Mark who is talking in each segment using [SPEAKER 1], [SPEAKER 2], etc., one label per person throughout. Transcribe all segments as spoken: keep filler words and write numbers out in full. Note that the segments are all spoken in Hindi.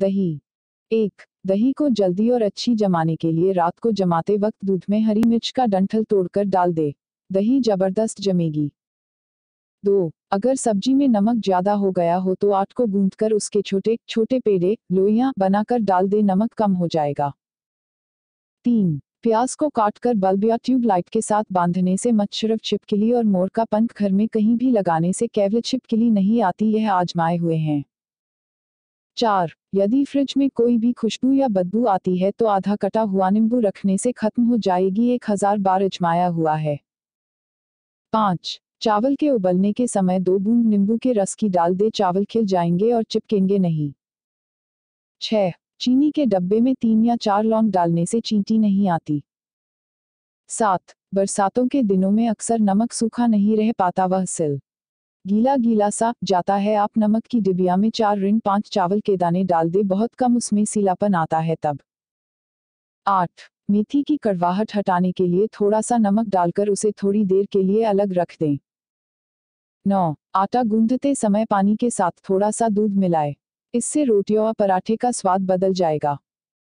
[SPEAKER 1] दही। एक, दही को जल्दी और अच्छी जमाने के लिए रात को जमाते वक्त दूध में हरी मिर्च का डंठल तोड़कर डाल दे। दही जबरदस्त जमेगी। दो, अगर सब्जी में नमक ज्यादा हो गया हो तो आटे को गूंथकर उसके छोटे छोटे पेड़े लोइयां बनाकर डाल दे, नमक कम हो जाएगा। तीन, प्याज को काटकर बल्ब या ट्यूब लाइट के साथ बांधने से मच्छर, छिपकली और मोर का पंख घर में कहीं भी लगाने से केवल छिपकली नहीं आती, यह आजमाए हुए हैं। चार, यदि फ्रिज में कोई भी खुशबू या बदबू आती है तो आधा कटा हुआ नींबू रखने से खत्म हो जाएगी, एक हजार बार आजमाया हुआ है। पाँच, चावल के उबलने के समय दो बूंद नींबू के रस की डाल दे, चावल खिल जाएंगे और चिपकेंगे नहीं। छह, चीनी के डब्बे में तीन या चार लौंग डालने से चींटी नहीं आती। सात, बरसातों के दिनों में अक्सर नमक सूखा नहीं रह पाता, वह सिल गीला गीला सा जाता है। आप नमक की डिबिया में चार ऋण पाँच चावल के दाने डाल दे, बहुत कम उसमें सीलापन आता है तब। आठ, मेथी की कड़वाहट हटाने के लिए थोड़ा सा नमक डालकर उसे थोड़ी देर के लिए अलग रख दें। नौ, आटा गूंथते समय पानी के साथ थोड़ा सा दूध मिलाएं, इससे रोटियों और पराठे का स्वाद बदल जाएगा।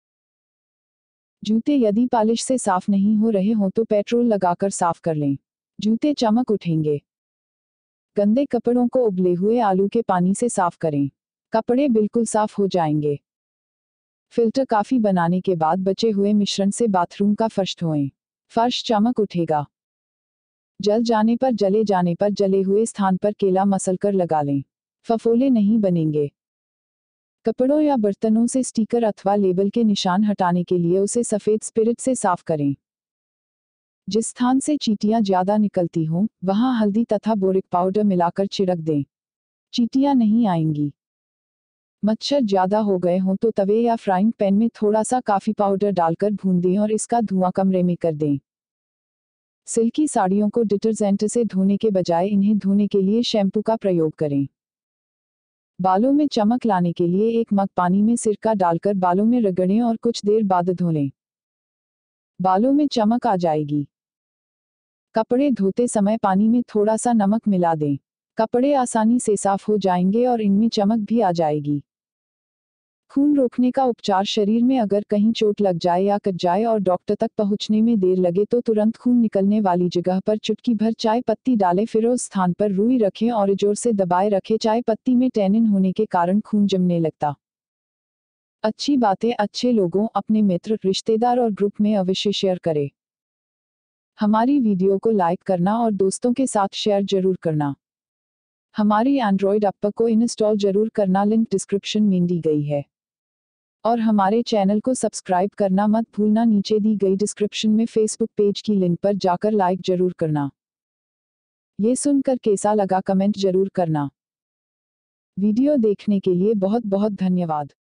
[SPEAKER 1] जूते यदि पॉलिश से साफ नहीं हो रहे हों तो पेट्रोल लगाकर साफ कर लें, जूते चमक उठेंगे। गंदे कपड़ों को उबले हुए आलू के पानी से साफ करें, कपड़े बिल्कुल साफ हो जाएंगे। फिल्टर कॉफी बनाने के बाद बचे हुए मिश्रण से बाथरूम का फर्श धोएं, फर्श चमक उठेगा। जल जाने पर जले जाने पर जले हुए स्थान पर केला मसलकर लगा लें, फफोले नहीं बनेंगे। कपड़ों या बर्तनों से स्टिकर अथवा लेबल के निशान हटाने के लिए उसे सफेद स्पिरिट से साफ करें। जिस स्थान से चींटियां ज्यादा निकलती हों वहां हल्दी तथा बोरिक पाउडर मिलाकर छिड़क दें, चींटियां नहीं आएंगी। मच्छर ज्यादा हो गए हों तो तवे या फ्राइंग पैन में थोड़ा सा कॉफी पाउडर डालकर भून दें और इसका धुआं कमरे में कर दें। सिल्की साड़ियों को डिटर्जेंट से धोने के बजाय इन्हें धोने के लिए शैम्पू का प्रयोग करें। बालों में चमक लाने के लिए एक मग पानी में सिरका डालकर बालों में रगड़ें और कुछ देर बाद धो लें, बालों में चमक आ जाएगी। कपड़े धोते समय पानी में थोड़ा सा नमक मिला दें, कपड़े आसानी से साफ हो जाएंगे और इनमें चमक भी आ जाएगी। खून रोकने का उपचार, शरीर में अगर कहीं चोट लग जाए या कट जाए और डॉक्टर तक पहुंचने में देर लगे तो तुरंत खून निकलने वाली जगह पर चुटकी भर चाय पत्ती डालें, फिर उस स्थान पर रुई रखें और जोर से दबाए रखें। चाय पत्ती में टैनिन होने के कारण खून जमने लगता। अच्छी बातें अच्छे लोगों, अपने मित्र, रिश्तेदार और ग्रुप में अवश्य शेयर करें। हमारी वीडियो को लाइक करना और दोस्तों के साथ शेयर जरूर करना। हमारी एंड्रॉयड ऐप को इंस्टॉल जरूर करना, लिंक डिस्क्रिप्शन में दी गई है। और हमारे चैनल को सब्सक्राइब करना मत भूलना, नीचे दी गई डिस्क्रिप्शन में फेसबुक पेज की लिंक पर जाकर लाइक जरूर करना। ये सुनकर कैसा लगा कमेंट जरूर करना। वीडियो देखने के लिए बहुत बहुत धन्यवाद।